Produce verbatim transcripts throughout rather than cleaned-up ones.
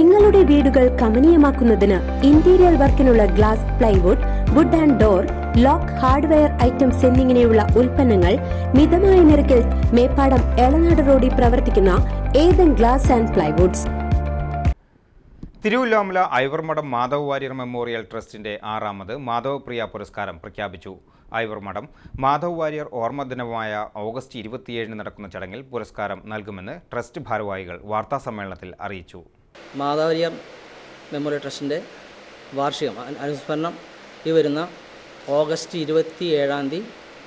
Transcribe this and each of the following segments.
നിങ്ങളുടെ വീടുകൾ കമനീയമാക്കുന്നതിന് ഇന്റീരിയർ വർക്കിനുള്ള glass, plywood, wood and door, lock, hardware items എന്നിങ്ങനെയുള്ള ഉൽപ്പന്നങ്ങൾ മിതമായ നിരക്കിൽ മേപ്പാടം എളനാട് റോഡിൽ പ്രവർത്തിക്കുന്ന Ethan glass and plywoods. Thiruvilwamala Ivarmadam Madhav Warrier memorial ട്രസ്റ്റിന്റെ ആറാമത് മാധവപ്രിയ പുരസ്കാരം പ്രഖ്യാപിച്ചു. ഐവർമഠം മാധവ് വാര്യർ ഓർമ്മ ദിനമായ ഓഗസ്റ്റ് ഇരുപത്തിയേഴിന് നടക്കുന്ന ചടങ്ങിൽ പുരസ്കാരം നൽകുമെന്ന് ട്രസ്റ്റ് ഭാരവാഹികൾ വാർത്താസമ്മേളനത്തിൽ അറിയിച്ചു. മാധവ് വാര്യർ മെമ്മോറിയൽ ട്രസ്റ്റിൻ്റെ വാർഷികം അനുസ്മരണം ഈ വരുന്ന ഓഗസ്റ്റ് ഇരുപത്തി ഏഴാം തീയതി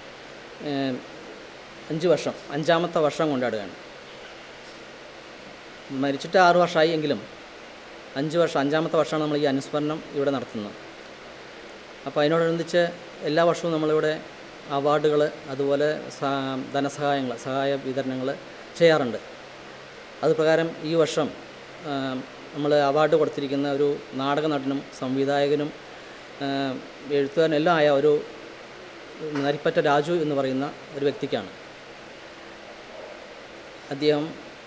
അഞ്ച് വർഷം അഞ്ചാമത്തെ വർഷം കൊണ്ടാടുകയാണ്. മരിച്ചിട്ട് ആറ് വർഷമായി എങ്കിലും അഞ്ച് വർഷം അഞ്ചാമത്തെ വർഷമാണ് നമ്മൾ ഈ അനുസ്മരണം ഇവിടെ നടത്തുന്നത്. അപ്പോൾ അതിനോടനുബന്ധിച്ച് എല്ലാ വർഷവും നമ്മളിവിടെ അവാർഡുകൾ, അതുപോലെ ധനസഹായങ്ങൾ, സഹായ വിതരണങ്ങൾ ചെയ്യാറുണ്ട്. അതുപ്രകാരം ഈ വർഷം നമ്മൾ അവാർഡ് കൊടുത്തിരിക്കുന്ന ഒരു നാടക നടനും സംവിധായകനും എഴുത്തുകാരനും എല്ലാം ആയ ഒരു നരിപ്പറ്റ രാജു എന്ന് പറയുന്ന ഒരു വ്യക്തിക്കാണ്. അദ്ദേഹം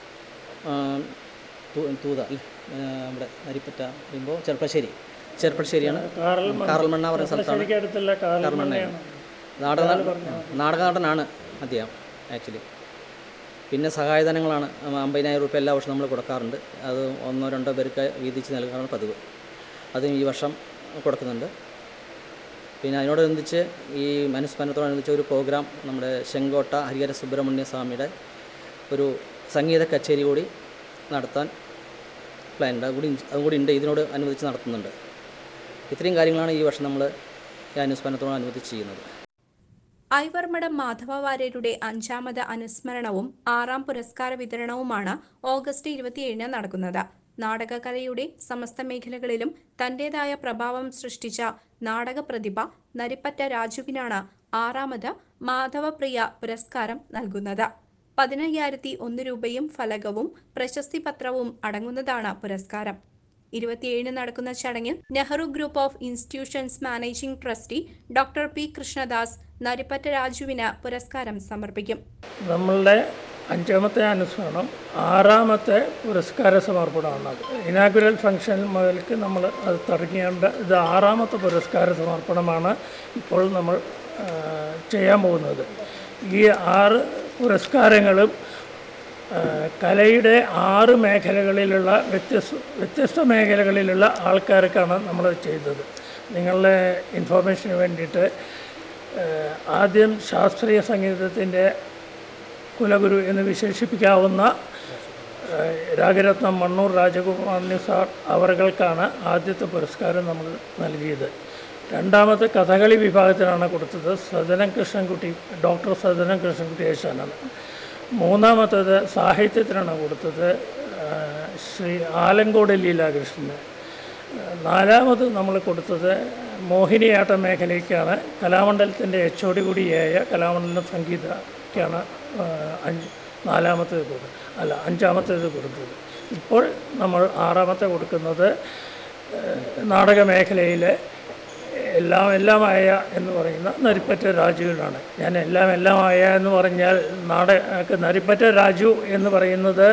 തൂത അല്ലേ നമ്മുടെ നരിപ്പറ്റ പറയുമ്പോൾ ചെർപ്പശ്ശേരി ചെർപ്പശ്ശേരിയാണ് കാറൽമണ്ണ പറയുന്ന സ്ഥലത്താണ്. കാറൽമണ്ണയാണ്. നാടക നാടക നടനാണ് അദ്ദേഹം ആക്ച്വലി. പിന്നെ സഹായധനങ്ങളാണ് അമ്പതിനായിരം രൂപ എല്ലാ വർഷവും നമ്മൾ കൊടുക്കാറുണ്ട്. അത് ഒന്നോ രണ്ടോ പേർക്ക് വീതിച്ച് നൽകാറാണ് പതിവ്. അതും ഈ വർഷം കൊടുക്കുന്നുണ്ട്. പിന്നെ അതിനോടനുബന്ധിച്ച് ഈ അനുസ്മരണത്തോടനുബന്ധിച്ച് ഒരു പ്രോഗ്രാം നമ്മുടെ ചെങ്കോട്ട ഹരിഹര സുബ്രഹ്മണ്യ സ്വാമിയുടെ ഒരു സംഗീത കച്ചേരി കൂടി നടത്താൻ പ്ലാൻ ഉണ്ട്. അതുകൂടി അതുകൂടി ഉണ്ട് ഇതിനോട് അനുബന്ധിച്ച് നടത്തുന്നുണ്ട്. ഇത്രയും കാര്യങ്ങളാണ് ഈ വർഷം നമ്മൾ ഈ അനുസ്മരണത്തോടനുബന്ധിച്ച് ചെയ്യുന്നത്. ഐവർമഠം മാധവ വാര്യരുടെ അഞ്ചാമത് അനുസ്മരണവും ആറാം പുരസ്കാര വിതരണവുമാണ് ഓഗസ്റ്റ് ഇരുപത്തിയേഴിന് നടക്കുന്നത്. നാടകകലയുടെ സമസ്ത മേഖലകളിലും തന്റേതായ പ്രഭാവം സൃഷ്ടിച്ച നാടക പ്രതിഭ നരിപ്പറ്റ രാജുവിനാണ് ആറാമത് മാധവപ്രിയ പുരസ്കാരം നൽകുന്നത്. പതിനയ്യായിരത്തി ഒന്ന് രൂപയും ഫലകവും പ്രശസ്തി പത്രവും അടങ്ങുന്നതാണ് പുരസ്കാരം. ഇരുപത്തിയേഴിന് നടക്കുന്ന ചടങ്ങിൽ Nehru group of institutions managing trustee doctor P Krishnadas Narippatta രാജുവിന് പുരസ്കാരം സമർപ്പിക്കും. നമ്മളുടെ അഞ്ചാമത്തെ അനുസ്മരണം ആറാമത്തെ പുരസ്കാര സമർപ്പണമാണ്. ഇനാഗുറൽ ഫംഗ്ഷൻ മുതൽക്ക് നമ്മൾ അത് തുടങ്ങിയേണ്ട ഇത് ആറാമത്തെ പുരസ്കാര സമർപ്പണമാണ് ഇപ്പോൾ നമ്മൾ ചെയ്യാൻ പോകുന്നത്. ഈ ആറ് പുരസ്കാരങ്ങളും കലയുടെ ആറ് മേഖലകളിലുള്ള വ്യത്യസ്ത വ്യത്യസ്ത മേഖലകളിലുള്ള ആൾക്കാർക്കാണ് നമ്മൾ ചെയ്തത്. നിങ്ങളുടെ ഇൻഫോർമേഷന് വേണ്ടിയിട്ട് ആദ്യം ശാസ്ത്രീയ സംഗീതത്തിൻ്റെ കുലഗുരു എന്ന് വിശേഷിപ്പിക്കാവുന്ന രാഗരത്നം മണ്ണൂർ രാജകുമാരൻ സാർ അവർകൾക്കാണ് ആദ്യത്തെ പുരസ്കാരം നമ്മൾ നൽകിയത്. രണ്ടാമത്തെ കഥകളി വിഭാഗത്തിനാണ് കൊടുത്തത് സദനം കൃഷ്ണൻകുട്ടി, ഡോക്ടർ സദനം കൃഷ്ണൻകുട്ടി ഏശാനാണ്. മൂന്നാമത്തേത് സാഹിത്യത്തിനാണ് കൊടുത്തത് ശ്രീ ആലങ്കോട് ലീലാകൃഷ്ണന്. നാലാമത് നമ്മൾ കൊടുത്തത് മോഹിനിയാട്ട മേഖലയ്ക്കാണ്. കലാമണ്ഡലത്തിൻ്റെ എച്ച് ഒ ഡി കൂടിയായ കലാമണ്ഡലം സംഗീതയ്ക്കാണ് അഞ്ച് നാലാമത്തേത് കൊടുത്തത് അല്ല അഞ്ചാമത്തേത് കൊടുത്തത്. ഇപ്പോൾ നമ്മൾ ആറാമത്തെ കൊടുക്കുന്നത് നാടക മേഖലയിലെ എല്ലാം എല്ലാമായ എന്ന് പറയുന്ന നരിപ്പറ്റ രാജുവിനാണ്. ഞാൻ എല്ലാം എല്ലാമായ എന്ന് പറഞ്ഞാൽ നാടക നരിപ്പറ്റ രാജു എന്ന് പറയുന്നത്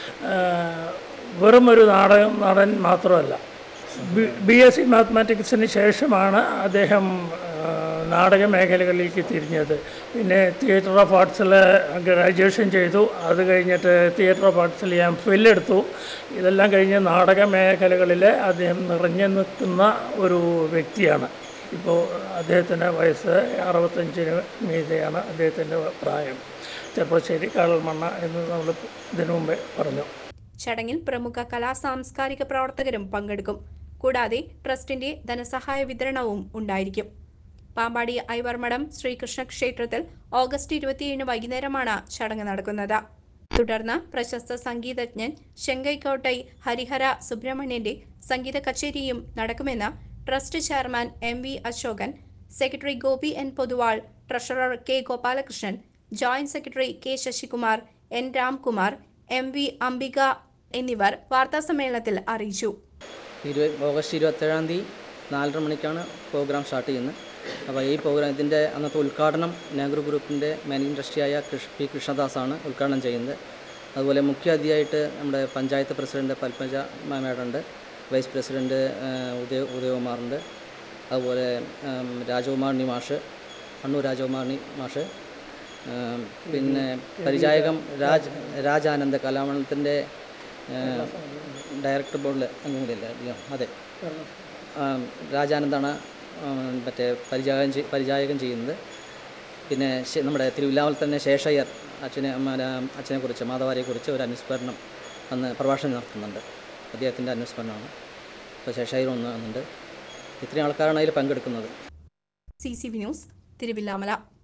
വെറും ഒരു നാടകം നടൻ മാത്രമല്ല. ബി എസ് സി മാത്തമാറ്റിക്സിന് ശേഷമാണ് അദ്ദേഹം നാടക മേഖലകളിലേക്ക് തിരിഞ്ഞത്. പിന്നെ തിയേറ്റർ ഓഫ് ആർട്സിൽ ഗ്രാജുവേഷൻ ചെയ്തു. അത് കഴിഞ്ഞിട്ട് തിയേറ്റർ ഓഫ് ആർട്സിൽ ഞാൻ ഫില്ലെടുത്തു. ഇതെല്ലാം കഴിഞ്ഞ് നാടക മേഖലകളിൽ അദ്ദേഹം നിറഞ്ഞു നിൽക്കുന്ന ഒരു വ്യക്തിയാണ്. ഇപ്പോൾ അദ്ദേഹത്തിൻ്റെ വയസ്സ് അറുപത്തഞ്ചിന് മീതെയാണ് അദ്ദേഹത്തിൻ്റെ പ്രായം. ചെർപ്പശ്ശേരി കാറൽമണ്ണ എന്ന് നമ്മൾ ഇതിനു മുമ്പേ പറഞ്ഞു. ചടങ്ങിൽ പ്രമുഖ കലാ സാംസ്കാരിക പ്രവർത്തകരും പങ്കെടുക്കും. കൂടാതെ ട്രസ്റ്റിന്റെ ധനസഹായ വിതരണവും ഉണ്ടായിരിക്കും. പാമ്പാടി ഐവർമഠം ശ്രീകൃഷ്ണ ക്ഷേത്രത്തിൽ ഓഗസ്റ്റ് ഇരുപത്തിയേഴിന് വൈകുന്നേരമാണ് ചടങ്ങ് നടക്കുന്നത്. തുടർന്ന് പ്രശസ്ത സംഗീതജ്ഞൻ ശെങ്കൈക്കോട്ടൈ ഹരിഹര സുബ്രഹ്മണ്യന്റെ സംഗീത കച്ചേരിയും നടക്കുമെന്ന് trust chairman M V Ashokan, secretary Gopi N Poduval, treasurer K Gopalakrishnan, joint secretary K Sasikumar, N Ramkumar, M V Ambika എന്നിവർ വാർത്താസമ്മേളനത്തിൽ അറിയിച്ചു. ഓഗസ്റ്റ് ഇരുപത്തേഴാം തീയതി നാലര മണിക്കാണ് പ്രോഗ്രാം സ്റ്റാർട്ട് ചെയ്യുന്നത്. അപ്പോൾ ഈ പ്രോഗ്രാം ഇതിൻ്റെ അന്നത്തെ ഉദ്ഘാടനം നെഹ്റു ഗ്രൂപ്പിൻ്റെ മാനേജിംഗ് ട്രസ്റ്റിയായ കൃഷ് പി കൃഷ്ണദാസാണ് ഉദ്ഘാടനം ചെയ്യുന്നത്. അതുപോലെ മുഖ്യ അതിഥിയായിട്ട് നമ്മുടെ പഞ്ചായത്ത് പ്രസിഡന്റ് പത്മജ മാഡമുണ്ട്, വൈസ് പ്രസിഡന്റ് ഉദയ ഉദയകുമാറുണ്ട്, അതുപോലെ രാജകുമാറിനി മാഷ്, അണ്ണൂർ രാജകുമാറിനി മാഷ്, പിന്നെ പരിചായകം രാജ് രാജാനന്ദ കലാമണ്ഡലത്തിൻ്റെ ഡയറക്ടർ ബോർഡിൽ അംഗം കൂടിയല്ലേ? അതെ, രാജാനന്ദാണ് മറ്റേ പരിചായകം പരിചായകം ചെയ്യുന്നത്. പിന്നെ നമ്മുടെ തിരുവില്ലാമല തന്നെ ശേഷയ്യർ അച്ഛനെ അച്ഛനെക്കുറിച്ച് മാധവാരിയെക്കുറിച്ച് ഒരു അനുസ്മരണം അന്ന് പ്രഭാഷണം നടത്തുന്നുണ്ട്. അദ്ദേഹത്തിൻ്റെ അനുസ്മരണമാണ്. ഇപ്പോൾ ശേഷയ്യർ ഒന്ന് വന്നുണ്ട്. ഇത്രയും ആൾക്കാരാണ് അതിൽ പങ്കെടുക്കുന്നത്. C C V news, Thiruvilwamala.